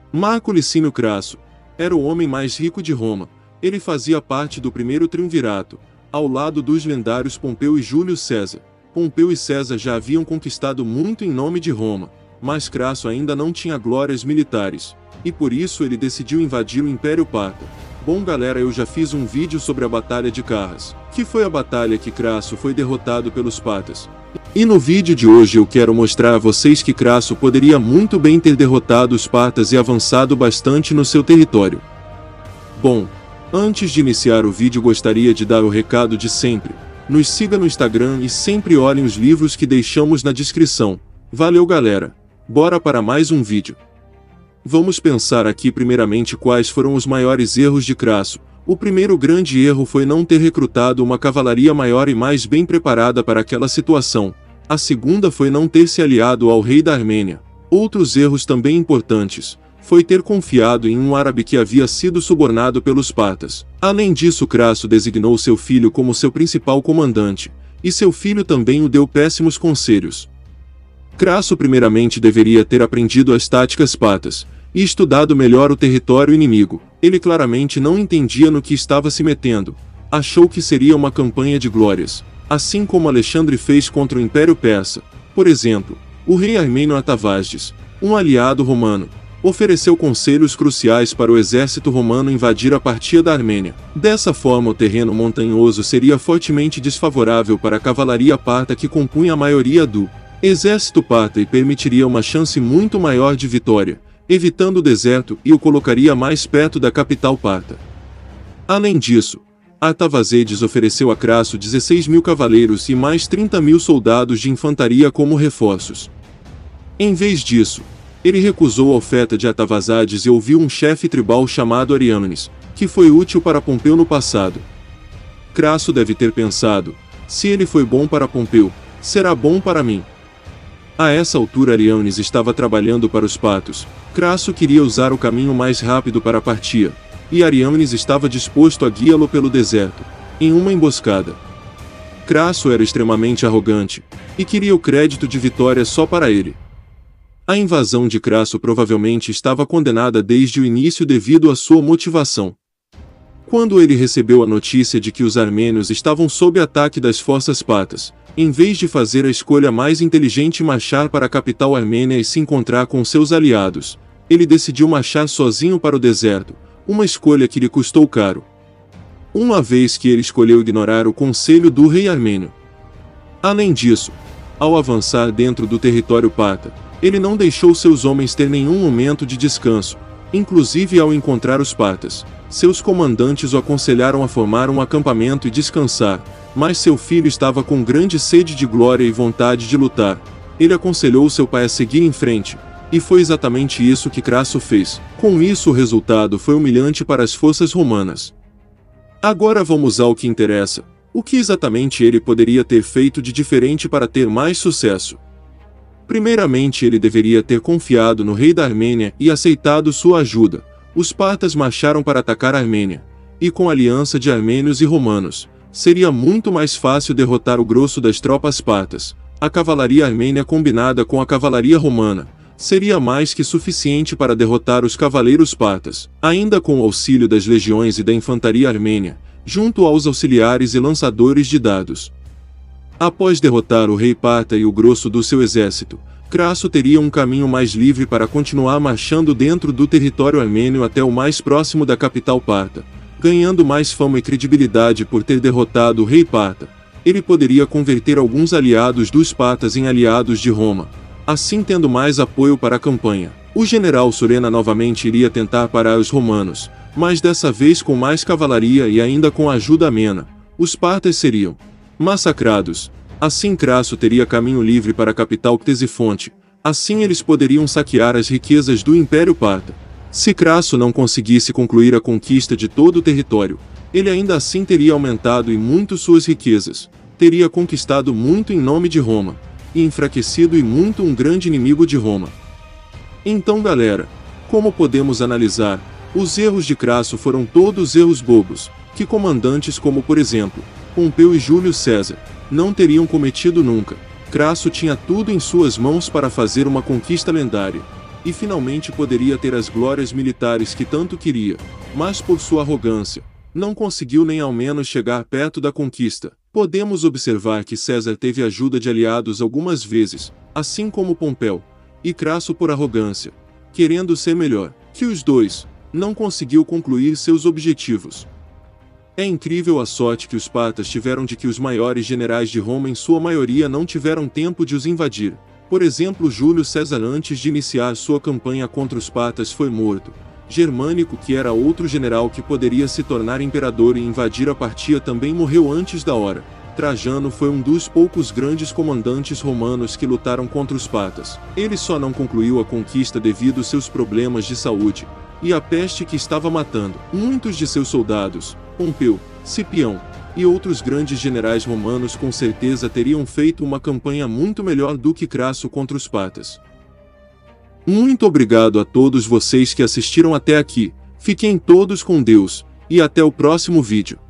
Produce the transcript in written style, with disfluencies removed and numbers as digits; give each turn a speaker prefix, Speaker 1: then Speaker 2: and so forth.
Speaker 1: Marco Licínio Crasso era o homem mais rico de Roma. Ele fazia parte do primeiro triunvirato, ao lado dos lendários Pompeu e Júlio César. Pompeu e César já haviam conquistado muito em nome de Roma, mas Crasso ainda não tinha glórias militares, e por isso ele decidiu invadir o Império Parta. Bom galera, eu já fiz um vídeo sobre a Batalha de Carras, que foi a batalha que Crasso foi derrotado pelos partas. E no vídeo de hoje eu quero mostrar a vocês que Crasso poderia muito bem ter derrotado os partas e avançado bastante no seu território. Bom, antes de iniciar o vídeo gostaria de dar o recado de sempre. Nos siga no Instagram e sempre olhem os livros que deixamos na descrição. Valeu galera, bora para mais um vídeo. Vamos pensar aqui primeiramente quais foram os maiores erros de Crasso. O primeiro grande erro foi não ter recrutado uma cavalaria maior e mais bem preparada para aquela situação. A segunda foi não ter se aliado ao rei da Armênia. Outros erros também importantes foi ter confiado em um árabe que havia sido subornado pelos partas. Além disso, Crasso designou seu filho como seu principal comandante, e seu filho também o deu péssimos conselhos. Crasso primeiramente deveria ter aprendido as táticas partas e estudado melhor o território inimigo. Ele claramente não entendia no que estava se metendo. Achou que seria uma campanha de glórias, assim como Alexandre fez contra o Império Persa. Por exemplo, o rei armênio Artavasdes, um aliado romano, ofereceu conselhos cruciais para o exército romano invadir a Partia da Armênia. Dessa forma, o terreno montanhoso seria fortemente desfavorável para a cavalaria parta que compunha a maioria do exército parta e permitiria uma chance muito maior de vitória, evitando o deserto e o colocaria mais perto da capital parta. Além disso, Artavasdes ofereceu a Crasso 16.000 cavaleiros e mais 30.000 soldados de infantaria como reforços. Em vez disso, ele recusou a oferta de Artavasdes e ouviu um chefe tribal chamado Arianes, que foi útil para Pompeu no passado. Crasso deve ter pensado: se ele foi bom para Pompeu, será bom para mim. A essa altura Arianes estava trabalhando para os partos. Crasso queria usar o caminho mais rápido para a Partia, e Arianes estava disposto a guiá-lo pelo deserto, em uma emboscada. Crasso era extremamente arrogante, e queria o crédito de vitória só para ele. A invasão de Crasso provavelmente estava condenada desde o início devido à sua motivação. Quando ele recebeu a notícia de que os armênios estavam sob ataque das forças partas, em vez de fazer a escolha mais inteligente e marchar para a capital armênia e se encontrar com seus aliados, ele decidiu marchar sozinho para o deserto, uma escolha que lhe custou caro. Uma vez que ele escolheu ignorar o conselho do rei armênio. Além disso, ao avançar dentro do território parta, ele não deixou seus homens ter nenhum momento de descanso, inclusive ao encontrar os partas. Seus comandantes o aconselharam a formar um acampamento e descansar, mas seu filho estava com grande sede de glória e vontade de lutar. Ele aconselhou seu pai a seguir em frente, e foi exatamente isso que Crasso fez. Com isso o resultado foi humilhante para as forças romanas. Agora vamos ao que interessa. O que exatamente ele poderia ter feito de diferente para ter mais sucesso? Primeiramente, ele deveria ter confiado no rei da Armênia e aceitado sua ajuda. Os partas marcharam para atacar a Armênia, e com a aliança de armênios e romanos, seria muito mais fácil derrotar o grosso das tropas partas. A cavalaria armênia combinada com a cavalaria romana seria mais que suficiente para derrotar os cavaleiros partas, ainda com o auxílio das legiões e da infantaria armênia, junto aos auxiliares e lançadores de dardos. Após derrotar o rei parta e o grosso do seu exército, Crasso teria um caminho mais livre para continuar marchando dentro do território armênio até o mais próximo da capital parta, ganhando mais fama e credibilidade por ter derrotado o rei parta. Ele poderia converter alguns aliados dos partas em aliados de Roma, assim tendo mais apoio para a campanha. O general Surena novamente iria tentar parar os romanos, mas dessa vez com mais cavalaria e ainda com a ajuda amena. Os partas seriam massacrados. Assim Crasso teria caminho livre para a capital Ctesifonte. Assim eles poderiam saquear as riquezas do Império Parta. Se Crasso não conseguisse concluir a conquista de todo o território, ele ainda assim teria aumentado e muito suas riquezas, teria conquistado muito em nome de Roma, e enfraquecido e muito um grande inimigo de Roma. Então galera, como podemos analisar, os erros de Crasso foram todos erros bobos, que comandantes como por exemplo, Pompeu e Júlio César, não teriam cometido nunca. Crasso tinha tudo em suas mãos para fazer uma conquista lendária. e finalmente poderia ter as glórias militares que tanto queria, mas por sua arrogância, não conseguiu nem ao menos chegar perto da conquista. Podemos observar que César teve ajuda de aliados algumas vezes, assim como Pompeu, e Crasso por arrogância, querendo ser melhor que os dois, não conseguiu concluir seus objetivos. É incrível a sorte que os partas tiveram de que os maiores generais de Roma em sua maioria não tiveram tempo de os invadir. Por exemplo, Júlio César, antes de iniciar sua campanha contra os partas, foi morto. Germânico, que era outro general que poderia se tornar imperador e invadir a Partia, também morreu antes da hora. Trajano foi um dos poucos grandes comandantes romanos que lutaram contra os partas. Ele só não concluiu a conquista devido seus problemas de saúde e a peste que estava matando muitos de seus soldados. Pompeu, Cipião e outros grandes generais romanos com certeza teriam feito uma campanha muito melhor do que Crasso contra os partas. Muito obrigado a todos vocês que assistiram até aqui. Fiquem todos com Deus e até o próximo vídeo.